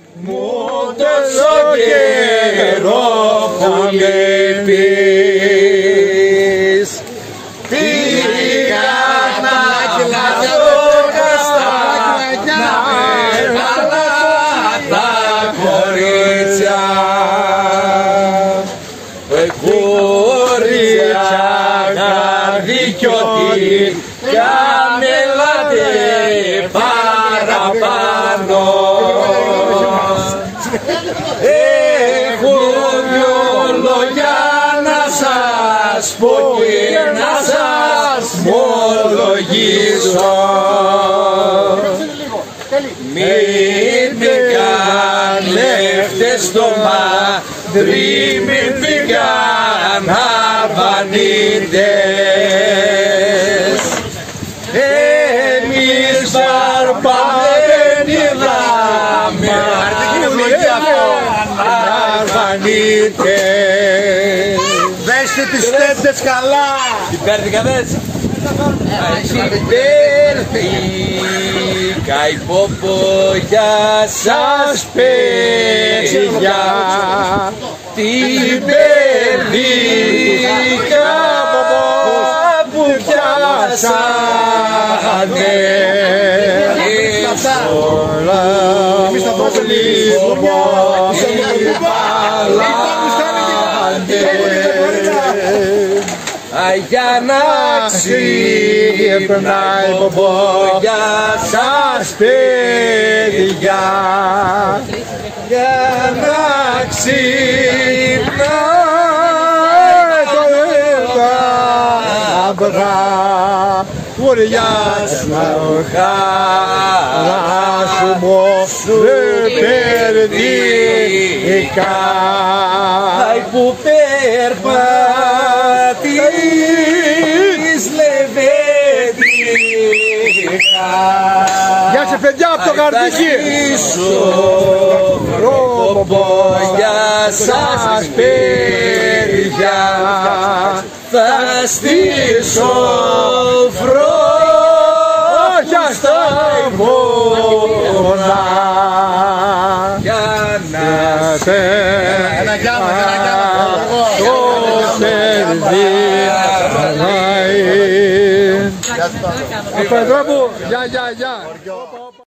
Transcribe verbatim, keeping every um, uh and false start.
μου τόσο καιρό που λείπεις. Πήγα να δω καστάνα μεγάλα τα κορίτσια, κορίτσια καρδικιώτη καμελάτε παραπάνω. Έχω δυο λόγια να σας πω και να σας ομολογήσω. Μην με κάνετε στο μάδρι, μην φύγαν αρβανίτες. Εμείς βαρπάμε είδαμε αρβανίτες. Δέστε τις τέντες καλά. Τι πέρδικα δες. Πέρδικα η ποπόγια σας παιδιά. Την πέρδικα που πιάσανε. Εμείς θα βάζουμε για να ξύπναει η ποπόγια σας παιδιά, για να ξύπναει το αυγά, βουριάσμα χαράσιμο σου περδίκα, που περπατείς λεβέντικα. Γεια σε παιδιά από το Καρδίκι. Ποπόγια σας παιδιά, θα στήσω βρόχια στα βόνα για να σε το σερβίρει. Απ' εδώ μου, γεια γεια γεια.